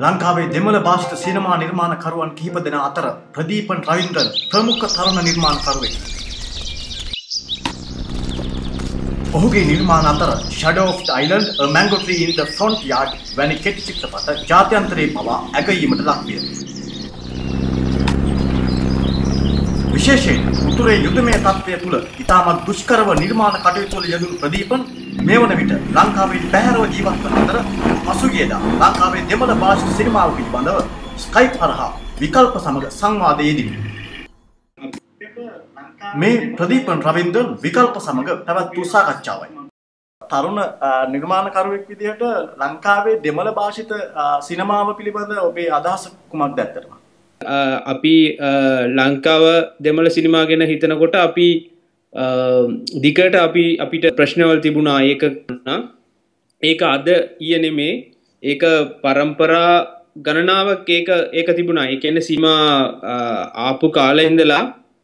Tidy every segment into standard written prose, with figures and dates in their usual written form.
ලංකාවේ දෙමළ භාෂිත සිනමා නිර්මාණකරුවන් කිහිප දෙනා අතර ප්‍රදීපන් රවීන්ද්‍රන් ප්‍රමුඛ තරුණ නිර්මාණකරුවෙක්. ඔහුගේ නිර්මාණ අතර Shadow of the Island, A Mango Tree in the Front Yard වැනි කෙටි චිත්‍රපට ජාත්‍යන්තරයේ පවා ඇගයීමට ලක් විය. විශේෂයෙන් උතුරේ යුදමය තත්ත්වය තුළ ඉතාමත් දුෂ්කරව නිර්මාණ කටයුතු වල යෙදුණු ප්‍රදීපන් මේ වන විට ලංකාවේ පැහැරව ජීවත් වන අතර පසුගියදා ලංකාවේ දෙමළ භාෂිත සිනමාව පිළිබඳව ස්කයිප් හරහා විකල්ප සමග සංවාදයේ යෙදිනි. මේ ප්‍රදීපන් රවීන්ද්‍රන් විකල්ප සමග පැවැත් වූ සාකච්ඡාවයි. තරුණ නිර්මාණකරුවෙක් විදිහට ලංකාවේ දෙමළ භාෂිත සිනමාව පිළිබඳ ඔබේ අදහස කුමක්ද ඇත්තටම? අපි ලංකාව දෙමළ සිනමා ගැන හිතනකොට අපි දිකට අපිට ප්‍රශ්නවල තිබුණා. ඒක අද ඊයේ නෙමේ, ඒක පරම්පරා ගණනාවක් ඒක තිබුණා. ඒ කියන්නේ සීමා ආපු කාලේ ඉඳලා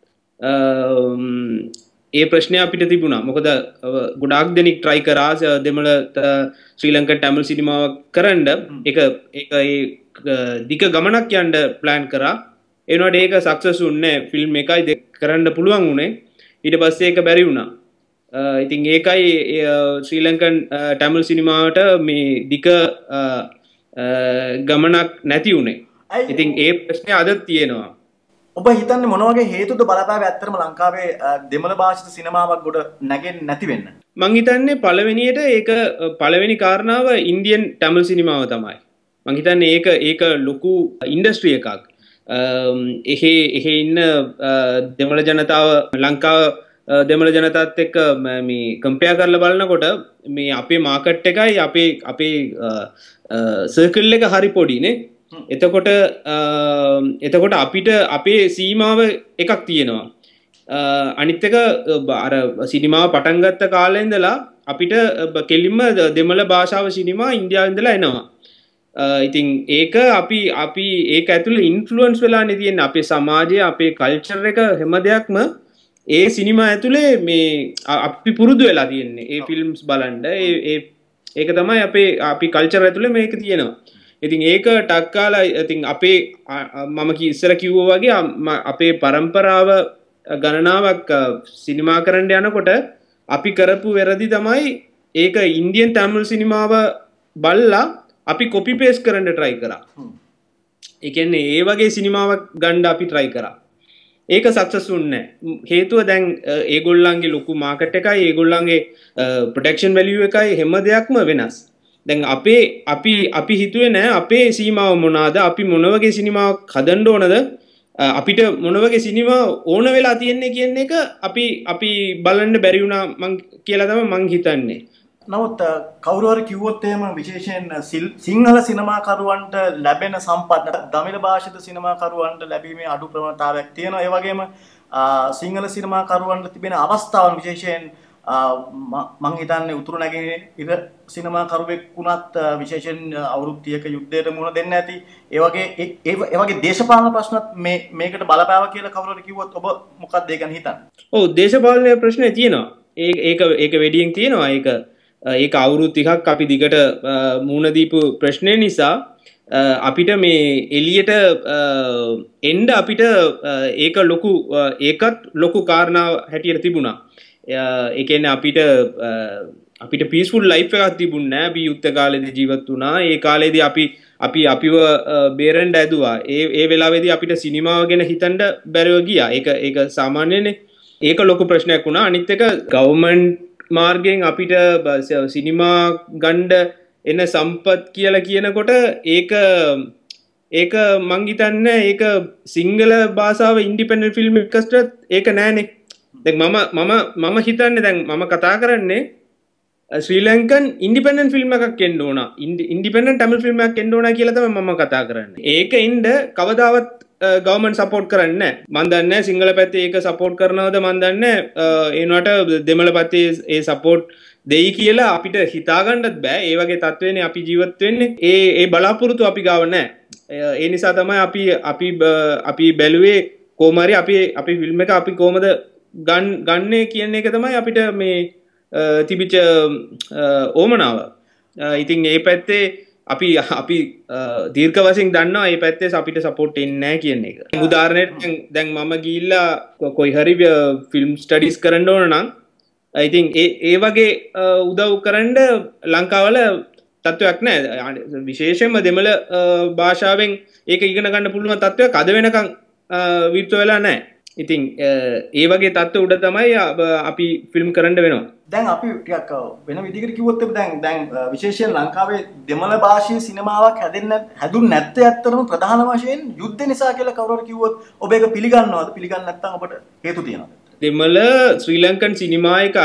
ඒ ප්‍රශ්නය අපිට තිබුණා. මොකද ගොඩාක් දෙනෙක් try කරා දෙමළ ශ්‍රී ලංකන් තමිල් සිනමාවක් කරන්න. ඒක දිග ගමනක් යන්න plan කරා. ඒ වුණාට ඒක success වුණේ නැහැ. ෆිල්ම් එකයි කරන්න පුළුවන් වුණේ. ඊට පස්සේ ඒක බැරි වුණා. ඉතින් ඒකයි ශ්‍රී ලංකන් තමිල් සිනමාවට මේ දිග ගමනක් නැති වුණේ. ඉතින් ඒ ප්‍රශ්නේ අද තියෙනවා. ඔබ හිතන්නේ මොන වගේ හේතුද බලපාවේ ඇත්තටම ලංකාවේ දෙමළ භාෂිත සිනමාවක් ගොඩ නැගෙන්නේ නැති වෙන්න? මං හිතන්නේ පළවෙනියට ඒක පළවෙනි කාරණාව ඉන්දියන් තමිල් සිනමාව තමයි. මං හිතන්නේ ඒක ලොකු ඉන්ඩස්ට්‍රි එකක්. එහෙ ඉන්න දෙමළ ජනතාව ලංකාව දෙමළ ජනතාවත් එක්ක මේ කම්පෙයාර් කරලා බලනකොට මේ අපේ මාකට් එකයි අපේ සර්කල් එක හරි පොඩිනේ. එතකොට අපිට අපේ සීමාව එකක් තියෙනවා. අනිත් එක අර සිනමාව පටන් ගත්ත කාලේ ඉඳලා අපිට කෙලින්ම දෙමළ භාෂාව සිනමා ඉන්දියාවේ ඉඳලා එනවා. ඉතින් ඒක අපි ඒක ඇතුළේ ඉන්ෆ්ලුවන්ස් වෙලානේ තියෙන්නේ. අපේ සමාජය, අපේ කල්චර් එක හැම දෙයක්ම ඒ සිනමා ඇතුළේ මේ අපි පුරුදු වෙලා තියෙන්නේ. ඒ ෆිල්ම්ස් බලන්න ඒක තමයි අපි කල්චර් ඇතුළේ මේක තියෙනවා. ඉතින් ඒක ටක් කාලා ඉතින් අපේ මම ඉස්සර කිව්වා වගේ අපේ પરම්පරාව ගණනාවක් සිනමා කරන්න යනකොට අපි කරපු වැරදි තමයි ඒක ඉන්දියන් තමිල් සිනමාව බලලා අපි කොපි පේස්ට් කරන්න try කරා. ඒ කියන්නේ ඒ වගේ සිනමාවක් ගන්න අපි try කරා. ඒක සක්සස් වුණේ නැහැ. හේතුව දැන් ඒගොල්ලන්ගේ ලොකු මාකට් එකයි, ඒගොල්ලන්ගේ ප්‍රොටෙක්ෂන් වැලියු එකයි හැම දෙයක්ම වෙනස්. දැන් අපි හිතුවේ නෑ අපේ සීමාව මොනවාද, අපි මොන වගේ සිනමාවක් හදන්න ඕනද, අපිට මොන වගේ සිනමා ඕන වෙලා තියෙන්නේ කියන එක අපි බලන්න බැරි වුණා කියලා තමයි මං හිතන්නේ. නමුත් කවුරු හරි කිව්වොත් එහෙම විශේෂයෙන් සිංහල සිනමාකරුවන්ට ලැබෙන සම්පත් දමිළ භාෂිත සිනමාකරුවන්ට ලැබීමේ අඩු ප්‍රවණතාවයක් තියෙනවා. ඒ වගේම සිංහල සිනමාකරුවන්ට තිබෙන අවස්ථාවන් විශේෂයෙන් මං හිතන්නේ උතුරු නැගෙනහිර සිනමාකරුවෙක් වුණත් විශේෂයෙන් අවුරුදු 30ක යුද්ධයට මුහුණ දෙන්න ඇති. ඒ වගේ දේශපාලන ප්‍රශ්නත් මේකට බලපාවා කියලා කවුරු හරි කිව්වොත් ඔබ මොකක්ද ඒ ගැන හිතන්නේ? ඔව්, දේශපාලන ප්‍රශ්නේ තියෙනවා. ඒක වැඩියෙන් තියෙනවා. ඒක අවුරුදු 30ක් අපි දිගට මුහුණ දීපු ප්‍රශ්නේ නිසා අපිට මේ එළියට එන්න අපිට ඒකත් ලොකු කාරණා හැටියට තිබුණා. ඒ කියන්නේ අපිට පීස්ෆුල් ලයිෆ් එකක් තිබුණේ නැහැ. අපි යුද්ධ කාලේදී ජීවත් වුණා. ඒ කාලේදී අපිව බේරෙන්න ඇදුවා. ඒ වෙලාවේදී අපිට සිනමාව ගැන හිතන්න බැරුව ගියා. ඒක සාමාන්‍යනේ. ඒක ලොකු ප්‍රශ්නයක් වුණා. අනිත් එක ගවර්න්මන්ට් මාර්ගයෙන් අපිට සිනමා ගන්න එන සම්පත් කියලා කියනකොට ඒක මං හිතන්නේ ඒක සිංහල භාෂාව ඉන්ඩිපෙන්ඩන්ට් ෆිල්ම් එකකට ඒක නෑනේ. දැන් මම හිතන්නේ දැන් මම කතා කරන්නේ ශ්‍රී ලංකන් ඉන්ඩිපෙන්ඩන්ට් ෆිල්ම් එකක් එන්න ඕන. ඉන්ඩිපෙන්ඩන්ට් තමිල් ෆිල්ම් එකක් එන්න ඕන කියලා තමයි මම කතා කරන්නේ. ඒක ඉන්න කවදාවත් ගවර්න්මන්ට් සපෝට් කරන්නේ නැහැ. මන් දන්නේ නැහැ සිංහල පැත්තේ ඒක සපෝට් කරනවද මන් දන්නේ නැහැ. ඒ වුණාට දෙමළ පැත්තේ ඒ සපෝට් දෙයි කියලා අපිට හිතාගන්නත් බෑ. ඒ වගේ තත්ත්වෙනේ අපි ජීවත් වෙන්නේ. ඒ බලාපොරොත්තු අපි ගාව නැහැ. ඒ නිසා තමයි අපි බැලුවේ කොහොම හරි අපි ෆිල්ම් එක අපි කොහමද ගන්නේ කියන එක තමයි අපිට මේ තිබිච්ච ඕමනාව. ඉතින් ඒ පැත්තේ අපි දීර්ඝ වශයෙන් දන්නවා මේ පැත්තේ අපිට සපෝට් එන්නේ නැහැ කියන එක. උදාහරණයක් දැන් මම ගිහිල්ලා කොයි හරි ෆිල්ම් ස්ටඩීස් කරන්න ඕන නම් I think ඒ වගේ උදව් කරන්න ලංකාවල තත්ත්වයක් නැහැ. විශේෂයෙන්ම දෙමළ භාෂාවෙන් ඒක ඉගෙන ගන්න පුළුවන් තත්ත්වයක් අද වෙනකන් විවෘත වෙලා නැහැ. ඉතින් ඒ වගේ තත්ත්ව උඩ තමයි අපි ෆිල්ම් කරන්න වෙනවා. දැන් අපි ටිකක් වෙන විදිහකට කිව්වොත් දැන් විශේෂයෙන් ලංකාවේ දෙමළ භාෂී සිනමාවක් හැදුන්නේ නැත්තේ ඇත්තටම ප්‍රධාන වශයෙන් යුද්ධ නිසා කියලා කවුරු හරි කිව්වොත් ඔබ ඒක පිළිගන්නවද? පිළිගන්නේ නැත්නම් ඔබට හේතු තියෙනවද? දෙමළ ශ්‍රී ලංකන් සිනමා එකක්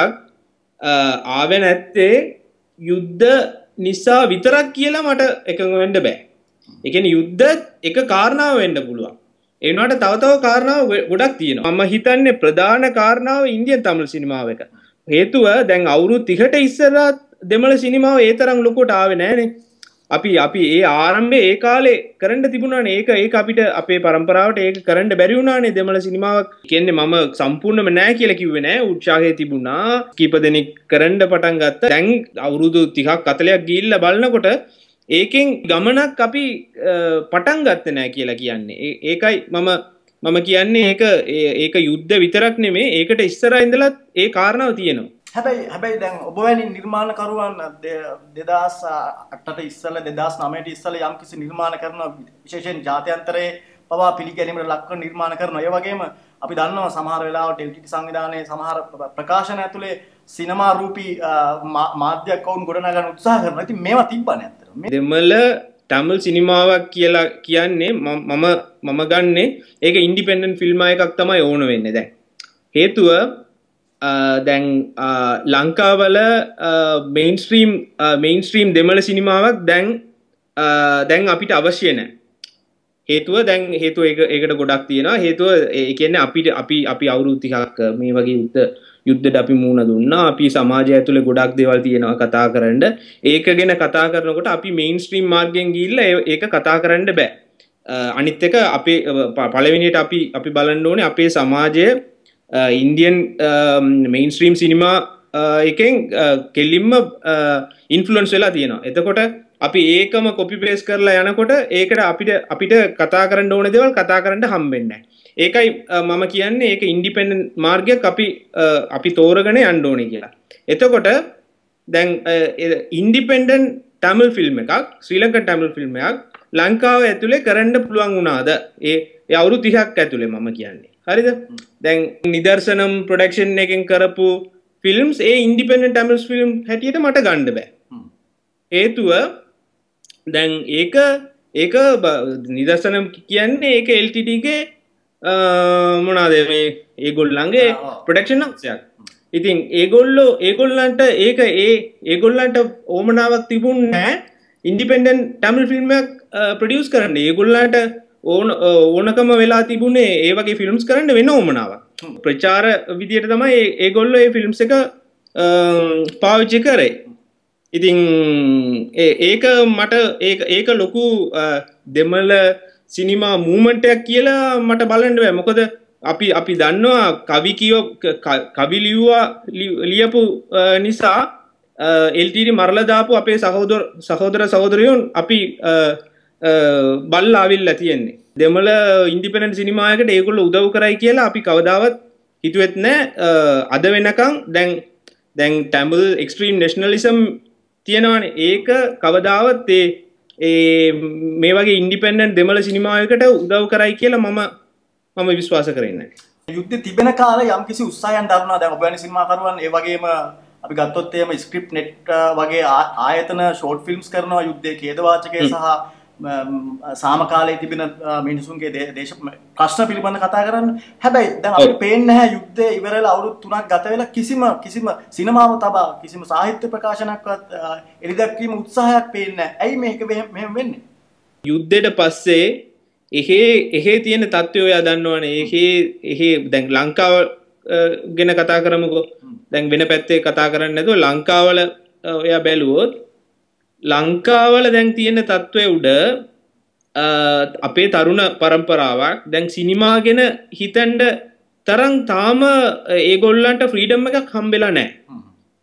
ආවේ නැත්තේ යුද්ධ නිසා විතරක් කියලා මට එකඟ වෙන්න බෑ. ඒ කියන්නේ යුද්ධ එක කාරණාව වෙන්න පුළුවන්. ඒ වුණාට තව කාරණා ගොඩක් තියෙනවා. මම හිතන්නේ ප්‍රධාන කාරණාව ඉන්දියන් තමිල් සිනමාව එක. හේතුව දැන් අවුරුදු 30ට ඉස්සරහා දෙමළ සිනමාව ඒ තරම් ලොකුවට ආවේ නැහනේ. අපි ඒ ආරම්භයේ ඒ කාලේ කරන්න තිබුණානේ. ඒක අපිට අපේ પરම්පරාවට ඒක කරන්න බැරි වුණානේ දෙමළ සිනමාවක්. කියන්නේ මම සම්පූර්ණයෙන්ම නැහැ කියලා කිව්වේ නෑ. උත්සාහය තිබුණා. කීප දෙනෙක් කරන්න පටන් ගත්තා. දැන් අවුරුදු 30ක් 40ක් ගිහිල්ලා බලනකොට ඒකෙන් ගමනක් අපි පටන් ගත්තේ නැහැ කියලා කියන්නේ. ඒකයි මම කියන්නේ ඒක යුද්ධ විතරක් නෙමෙයි. ඒකට ඉස්සරහා ඉඳලා ඒ කාරණාව තියෙනවා. හැබැයි දැන් ඔබ වැනි නිර්මාණකරුවන් 2008ට ඉස්සෙල්ලා 2009ට ඉස්සෙල්ලා යම්කිසි නිර්මාණ කරන විශේෂයෙන් ජාත්‍යන්තරයේ පවා පිළිගැනීමට ලක්වන නිර්මාණ කරනවා. ඒ වගේම අපි දන්නවා සමහර වෙලාවට LTT සංවිධානයේ සමහර ප්‍රකාශන ඇතුලේ සිනමා රූපී මාධ්‍යයක් වුන් ගොඩනගන්න උත්සාහ කරනවා. ඉතින් මේවා තිබ්බනේ අත්‍තරම. දෙමළ තමිල් සිනමාවක් කියලා කියන්නේ මම ගන්නෙ ඒක ඉන්ඩිපෙන්ඩන්ට් ෆිල්ම් එකක් තමයි ඕන වෙන්නේ දැන්. හේතුව දැන් ලංකාවල මේන්ස්ට්‍රීම් දෙමළ සිනමාවක් දැන් අපිට අවශ්‍ය නැහැ. හේතුව ඒකට ගොඩක් තියෙනවා. හේතුව ඒ කියන්නේ අපි අවුරුදු 30ක් මේ වගේ යුද්ධයට අපි මුහුණ දුන්නා. අපි සමාජය ඇතුලේ ගොඩක් දේවල් තියෙනවා කතා කරන්න. ඒක ගැන කතා කරනකොට අපි මේන්ස්ට්‍රීම් මාර්ගයෙන් ගිහිල්ලා ඒක කතා කරන්න බෑ. අනිත් එක අපේ පළවෙනියට අපි බලන්න ඕනේ අපේ සමාජය ඉන්දියන් මේන්ස්ට්‍රීම් සිනමා එකෙන් කෙලින්ම ඉන්ෆ්ලුවන්ස් වෙලා තියෙනවා. එතකොට අපි ඒකම කොපි පේස්ට් කරලා යනකොට ඒකට අපිට කතා කරන්න ඕන දේවල් කතා කරන්න හම්බෙන්නේ නැහැ. ඒකයි මම කියන්නේ ඒක ඉන්ඩිපෙන්ඩන්ට් මාර්ගයක් අපි තෝරගෙන යන්න ඕනේ කියලා. එතකොට දැන් ඉන්ඩිපෙන්ඩන්ට් තමිල් ෆිල්ම් එකක් ශ්‍රී ලංකන් තමිල් ෆිල්ම් එකක් ලංකාව ඇතුලේ කරන්න පුළුවන් වුණාද? ඒ අවුරුදු 30ක් ඇතුලේ මම කියන්නේ. හරිද? දැන් නිදර්ශනම් ප්‍රොඩක්ෂන් එකෙන් කරපු ෆිල්ම්ස් ඒ ඉන්ඩිපෙන්ඩන්ට් තමිල් ෆිල්ම් හැටියට මට ගන්න බෑ. හේතුව දැන් ඒක නිදර්ශනම් කියන්නේ ඒක LTT ගේ මොනවාද මේ ඒගොල්ලන්ගේ ප්‍රොඩක්ෂන් හවුසයක්. ඉතින් ඒගොල්ලන්ට ඒගොල්ලන්ට ඕමනාවක් තිබුණේ නැහැ ඉන්ඩිපෙන්ඩන්ට් තමිල් ෆිල්ම් එකක් ප්‍රොඩියුස් කරන්න. ඒගොල්ලන්ට ඕනකම වෙලා තිබුණේ ඒ වගේ ෆිල්ම්ස් කරන්න වෙන ඕමනාවක්. ප්‍රචාර විදියට තමයි ඒගොල්ලෝ ඒ ෆිල්ම්ස් එක පාවිච්චි කරේ. ඉතින් ඒක ලොකු දෙමළ සිනිමා මූවමන්ට් එකක් කියලා මට බලන්න බෑ. මොකද අපි දන්නවා කවි ලියපු නිසා LTT මරලා දාපු අපේ සහෝදර සහෝදරියෝන් අපි බල්ලා ආවිල්ලා තියෙන්නේ. දෙමළ ඉන්ඩිපෙන්ඩන්ට් සිනිමා එකට ඒගොල්ලෝ උදව් කරයි කියලා අපි කවදාවත් හිතුවෙත් නෑ. අද වෙනකන් දැන් තමිල් එක්ස්ට්‍රීම් නැෂනලිසම් තියෙනවානේ. ඒක කවදාවත් මේ වගේ ඉන්ඩිපෙන්ඩන්ට් දෙමළ සිනමාවකට උදව් කරයි කියලා මම විශ්වාස කරන්නේ නැහැ. යුද්ධ තිබෙන කාලේ යම්කිසි උත්සාහයන් දරනවා. දැන් ඔබ වැනි සිනමාකරුවන් ඒ වගේම අපි ගත්තොත් එහෙම ස්ක්‍රිප්ට් නෙට් වගේ ආයතන ෂෝට් ෆිල්ම්ස් කරනවා යුද්ධයේ ඛේදවාචකය සහ සාමකාලයේ තිබෙන මිනිසුන්ගේ දේශ ප්‍රශ්න පිළිබඳ කතා කරන්න. හැබැයි දැන් අපිට පේන්නේ නැහැ යුද්ධය ඉවර වෙලා අවුරුදු 3ක් ගත වෙලා කිසිම සිනමාව තබා කිසිම සාහිත්‍ය ප්‍රකාශනයක්වත් එළිදැක්වීම උත්සාහයක් පේන්නේ නැහැ. ඇයි මේක මෙහෙම වෙන්නේ? යුද්ධයට පස්සේ එහෙ තියෙන තත්ත්වය ඔයා දන්නවනේ. එහෙ දැන් ලංකාව ගැන කතා කරමුකෝ. දැන් වෙන පැත්තේ කතා කරන්නේ නැතුව ලංකාවල ඔයා බැලුවොත් ලංකාවල දැන් තියෙන තත්ත්වය උඩ අපේ තරුණ પરම්පරාවක් දැන් සිනිමා ගැන හිතන්න තරම් තාම ඒගොල්ලන්ට ෆ්‍රීඩම් එකක් හම්බෙලා නැහැ.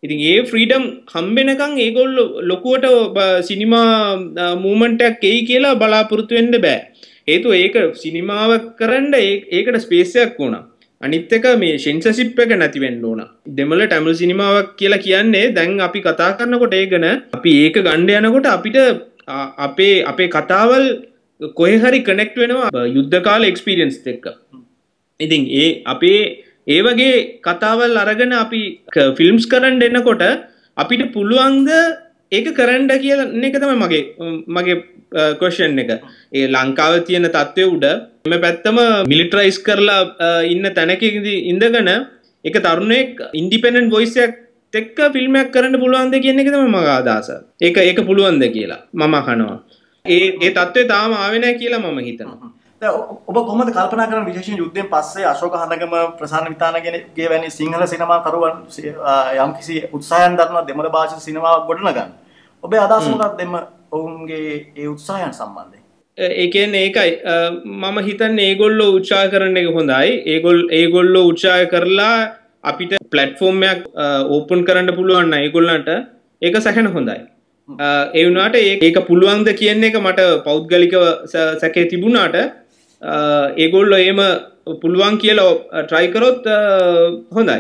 ඉතින් ඒ ෆ්‍රීඩම් හම්බෙනකන් ඒගොල්ලෝ ලොකුවට සිනිමා මූවමන්ට් එකක් එයි කියලා බලාපොරොත්තු වෙන්න බෑ. හේතුව ඒක සිනිමාවක් කරන්න ඒකට ස්පේස් එකක් ඕන. අනිත් එක මේ සෙන්සර්ෂිප් එක නැති වෙන්න ඕන. දෙමළ ටැමිල් සිනිමාවක් කියලා කියන්නේ දැන් අපි කතා කරනකොට ඒකන අපි ඒක ගන්න යනකොට අපිට අපේ කතාවල් කොහේ හරි කනෙක්ට් වෙනවා යුද්ධ කාල එක්ස්පීරියන්ස් එක්ක. ඉතින් අපේ ඒ වගේ කතාවල් අරගෙන අපි ෆිල්ම්ස් කරන්න එනකොට අපිට පුළුවන්ද ඒක කරන්න කියන එක තමයි මගේ ක්වෙස්චන් එක. ඒ ලංකාවේ තියෙන තත්ත්වය උඩ මේ පැත්තම මිලිටරයිස් කරලා ඉන්න තැනකදී ඉඳගෙන ඒක තරුණයෙක් ඉන්ඩිපෙන්ඩන්ට් වොයිස් එකක් එක්ක ෆිල්ම් එකක් කරන්න පුළුවන්ද කියන එක තමයි මගේ අදහස. ඒක පුළුවන්ද කියලා මම අහනවා. ඒ තත්ත්වය තාම ආවේ නැහැ කියලා මම හිතනවා. ඔබ කොහොමද කල්පනා කරන විශේෂයෙන් යුද්ධයෙන් පස්සේ අශෝක හඳගම ප්‍රසන්න විතානගේ වැනි සිංහල සිනමා කරුවන් යම්කිසි උත්සාහයන් දක්වන දෙමළ භාෂිත සිනමාවක් ගොඩනගන්න. ඔබේ අදහස මොකක්ද ඔවුන්ගේ ඒ උත්සාහයන් සම්බන්ධයෙන්? ඒ කියන්නේ ඒකයි මම හිතන්නේ ඒගොල්ලෝ උත්සාහ කරන එක හොඳයි. ඒගොල්ලෝ උත්සාහ කරලා අපිට ප්ලැට්ෆෝම් එකක් ඕපන් කරන්න පුළුවන් නම් ඒගොල්ලන්ට ඒක සැකන හොඳයි. ඒ වුණාට ඒක පුළුවන්ද කියන එක මට පෞද්ගලිකව සැකේ තිබුණාට ඒගොල්ලෝ එහෙම පුළුවන් කියලා try කරොත් හොඳයි.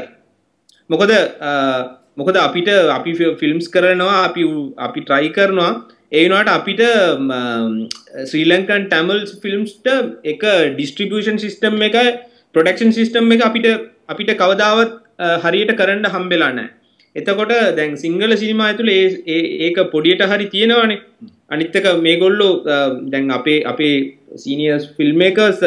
මොකද අපි ෆිල්ම්ස් කරනවා අපි try කරනවා ඒ වුණාට අපිට ශ්‍රී ලංකන් ටැමිල් ෆිල්ම්ස්ට එක ඩිස්ට්‍රිබියුෂන් සිස්ටම් එක ප්‍රොඩක්ෂන් සිස්ටම් එක අපිට කවදාවත් හරියට කරන්න හම්බෙලා නැහැ. එතකොට දැන් සිංහල සිනිමා ඇතුළේ ඒක පොඩියට හරි තියෙනවානේ. අනිත් එක මේගොල්ලෝ දැන් අපේ seniors film makers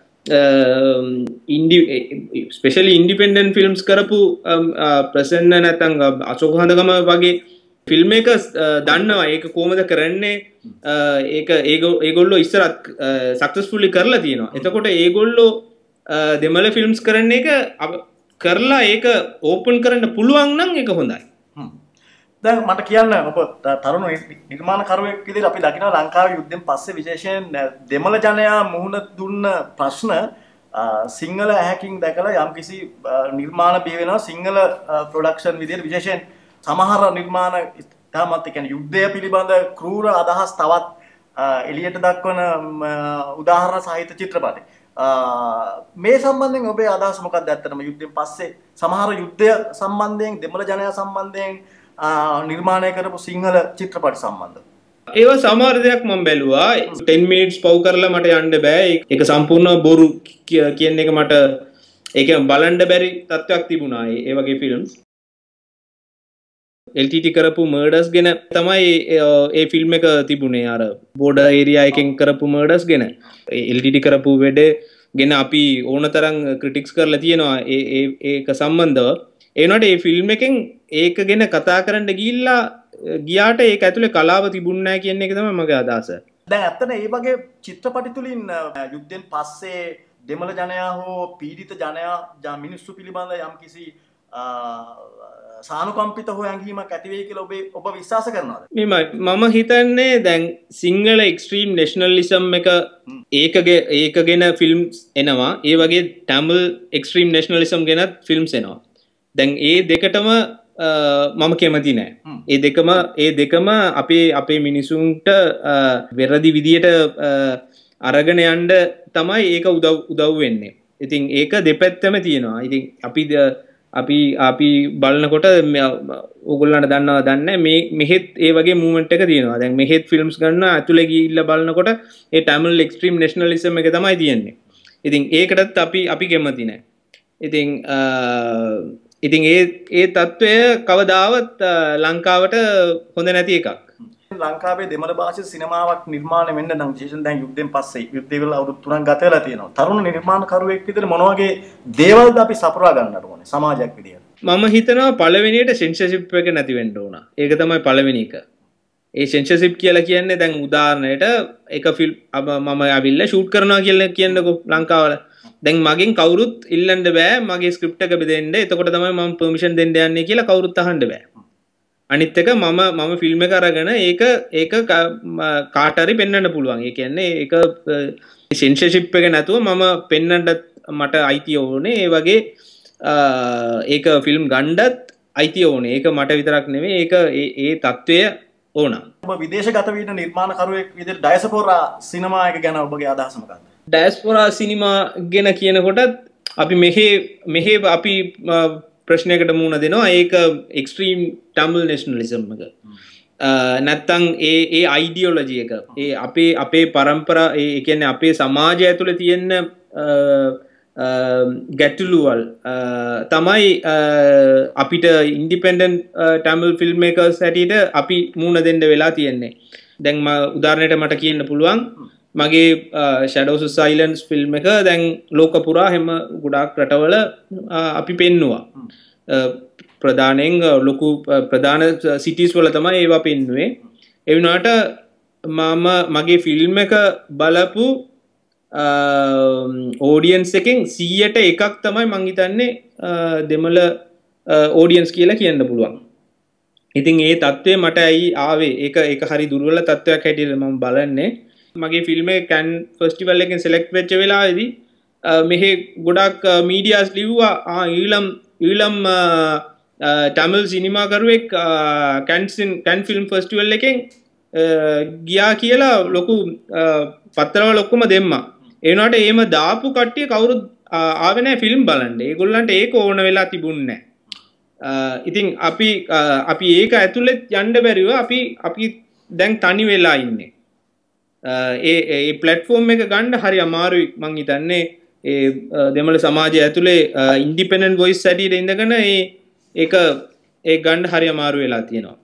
specially independent films කරපු ප්‍රසන්න නැත්නම් අශෝක හඳගම වගේ ෆිල්ම් මේකර්ස් දන්නවා ඒක කොහොමද කරන්නේ. ඒගොල්ලෝ ඉස්සරත් සක්සස්ෆුලි කරලා තියෙනවා. එතකොට ඒගොල්ලෝ දෙමළ ෆිල්ම්ස් කරන එක කරලා ඒක ඕපන් කරන්න පුළුවන් නම් ඒක හොඳයි. දැන් මට කියන්න ඔබ තරුණ නිර්මාණකරුවෙක් විදිහට අපි දකිනවා ලංකාවේ යුද්ධයෙන් පස්සේ විශේෂයෙන් දෙමළ ජනයා මුහුණ දුන්න ප්‍රශ්න සිංහල ඇහැකින් දැකලා යම්කිසි නිර්මාණ බිහි වෙනවා සිංහල ප්‍රොඩක්ෂන් විදිහට විශේෂයෙන් සමහර නිර්මාණ තාමත් කියන්නේ යුද්ධය පිළිබඳ ක්‍රූර අදහස් තවත් එළියට දක්වන උදාහරණ සහිත චිත්‍රපටි. මේ සම්බන්ධයෙන් ඔබේ අදහස මොකක්ද? ඇත්තටම යුද්ධයෙන් පස්සේ සමහර යුද්ධය සම්බන්ධයෙන් දෙමළ ජනයා සම්බන්ධයෙන් නිර්මාණය කරපු සිංහල චිත්‍රපට සම්බන්ධව. ඒවා සමහර දෙයක් මම බැලුවා. 10 minutes පව් කරලා මට යන්න බෑ. ඒක සම්පූර්ණ බොරු කියන එක මට ඒක බලන්න බැරි තත්ත්වයක් තිබුණා. ඒ වගේ ෆිල්ම්ස්. LTT කරපු මර්ඩර්ස් ගැන තමයි ඒ ෆිල්ම් එක තිබුණේ. අර බෝඩර් ඒරියා එකෙන් කරපු මර්ඩර්ස් ගැන. LTT කරපු වැඩේ ගැන අපි ඕනතරම් ක්‍රිටික්ස් කරලා තියෙනවා ඒක සම්බන්ධව. ඒ වුණාට මේ ෆිල්ම් එකෙන් ඒක ගැන කතා කරන්න ගියාට ඒක ඇතුලේ කලාව තිබුණ නැහැ කියන එක තමයි මගේ අදහස. දැන් ඇත්තට මේ වගේ චිත්‍රපටි තුලින් යුද්ධෙන් පස්සේ දෙමළ ජනයා හෝ පීඩිත ජනයා මිනිස්සු පිළිබඳ යම්කිසි සානුකම්පිත හෝ ඇඟීමක් ඇති වෙයි කියලා ඔබ විශ්වාස කරනවද? මම හිතන්නේ දැන් සිංහල එක්ස්ට්‍රීම් නැෂනලිසම් එක ඒක ගැන ෆිල්ම්ස් එනවා. ඒ වගේ ටැමිල් එක්ස්ට්‍රීම් නැෂනලිසම් ගැනත් ෆිල්ම්ස් එනවා. දැන් ඒ දෙකටම මම කැමති නෑ. ඒ දෙකම අපේ මිනිසුන්ට වැරදි විදියට අරගෙන යන්න තමයි ඒක උදව් වෙන්නේ. ඉතින් ඒක දෙපැත්තම තියෙනවා. ඉතින් අපි බලනකොට ඕගොල්ලන්ට දන්නවද දන්නේ මෙහෙත් ඒ වගේ මූවමන්ට් එක තියෙනවා. දැන් මෙහෙත් ෆිල්ම්ස් ගන්න ඇතුලේ ගිහිල්ලා බලනකොට ඒ ටැමිල් එක්ස්ට්‍රීම් නැෂනලිසම් එක තමයි තියෙන්නේ. ඉතින් ඒකටත් අපි කැමති නෑ. ඉතින් ඒ තත්ත්වය කවදාවත් ලංකාවට හොඳ නැති එකක්. ලංකාවේ දෙමළ භාෂිත සිනමාවක් නිර්මාණය වෙන්න නම් විශේෂයෙන් දැන් යුද්ධයෙන් පස්සේ යුද්ධය වල අවුරුදු 3ක් ගත වෙලා තියෙනවා. තරුණ නිර්මාණකරුවෙක් විදිහට මොන වගේ දේවල්ද අපි සපුරා ගන්නට ඕනේ සමාජයක් විදිහට? මම හිතනවා පළවෙනියට සෙන්සර්ෂිප් එක නැති වෙන්න ඕන. ඒක තමයි පළවෙනි එක. ඒ සෙන්සර්ෂිප් කියලා කියන්නේ දැන් උදාහරණයට එක ෆිල්ම් මම ආවිල්ලා ෂූට් කරනවා කියලා කියන්නකෝ ලංකාවල. දැන් මගෙන් කවුරුත් ඉල්ලන්න බෑ මගේ ස්ක්‍රිප්ට් එක බෙදෙන්න. එතකොට තමයි මම පර්මිෂන් දෙන්න යන්නේ කියලා කවුරුත් අහන්න බෑ. අනිත් එක මම ෆිල්ම් එක අරගෙන ඒක කාට හරි පෙන්වන්න පුළුවන්. ඒ කියන්නේ ඒක සෙන්සර්ෂිප් එක නැතුව මම පෙන්වන්නත් මට අයිතිය ඕනේ. ඒ වගේ ඒක ෆිල්ම් ගන්නත් අයිතිය ඕනේ. ඒක මට විතරක් නෙවෙයි. ඒක ඒ தত্ত্বය ඕන. ඔබ විදේශගත වීම නිර්මාණකරුවෙක් විදිහට ඩයස්පෝරා සිනමා එක ගැන ඔබගේ අදහස මොකක්ද? ඩයස්පෝරා සිනමා ගැන කියනකොටත් අපි මෙහෙ අපි ප්‍රශ්නයකට මුහුණ දෙනවා. ඒක එක්ස්ට්‍රීම් ටැමිල් නැෂනලිසම් එක. නැත්තම් ඒ අයිඩියොලොජි එක. ඒ අපේ පරම්පරා ඒ කියන්නේ අපේ සමාජය ඇතුලේ තියෙන ගැටලුවල් තමයි අපිට ඉන්ඩිපෙන්ඩන්ට් ටැමිල් ෆිල්ම් මේකර්ස් හැටියට අපි මුහුණ දෙන්න වෙලා තියෙන්නේ. දැන් උදාහරණයක් මට කියන්න පුළුවන්. මගේ Shadows of Silence ෆිල්ම් එක දැන් ලෝක පුරා හැම ගොඩාක් රටවල අපි පෙන්නුවා. ප්‍රධානයෙන් ලොකු ප්‍රධාන සිටිස් වල තමයි ඒවා පෙන්නුවේ. ඒ වුණාට මගේ ෆිල්ම් එක බලපු ඕඩියන්ස් එකෙන් 100ට එකක් තමයි මං හිතන්නේ දෙමළ ඕඩියන්ස් කියලා කියන්න පුළුවන්. ඉතින් ඒ தત્ත්වය මට ඇයි ආවේ? ඒක හරි දුර්වල තත්ත්වයක් හැටියට මම බලන්නේ. මගේ ෆිල්ම් එක කැන් ෆෙස්ටිවල් එකෙන් සිලෙක්ට් වෙච්ච වෙලාවේදී මෙහි ගොඩක් මීඩියාස් ලිව්වා ඊළම් ටැමිල් සිනිමා කරුවෙක් කැන් ෆිල්ම් ෆෙස්ටිවල් එකෙන් ගියා කියලා ලොකු පත්තරවල ඔක්කොම දෙම්මා. ඒ වුණාට එහෙම දාපු කට්ටිය කවුරුත් ආවේ නැහැ ෆිල්ම් බලන්න. ඒගොල්ලන්ට ඒක ඕන වෙලා තිබුණේ නැහැ. ඉතින් අපි ඒක ඇතුළේ යන්න බැරිව අපි දැන් තනි වෙලා ඉන්නේ. ඒ ප්ලැට්ෆෝම් එක ගන්න හරි අමාරුයි මං හිතන්නේ. ඒ දෙමළ සමාජය ඇතුලේ ඉන්ඩිපෙන්ඩන්ට් වොයිස් හැටියට ඉඳගෙන ඒක ගන්න හරි අමාරු වෙලා තියෙනවා.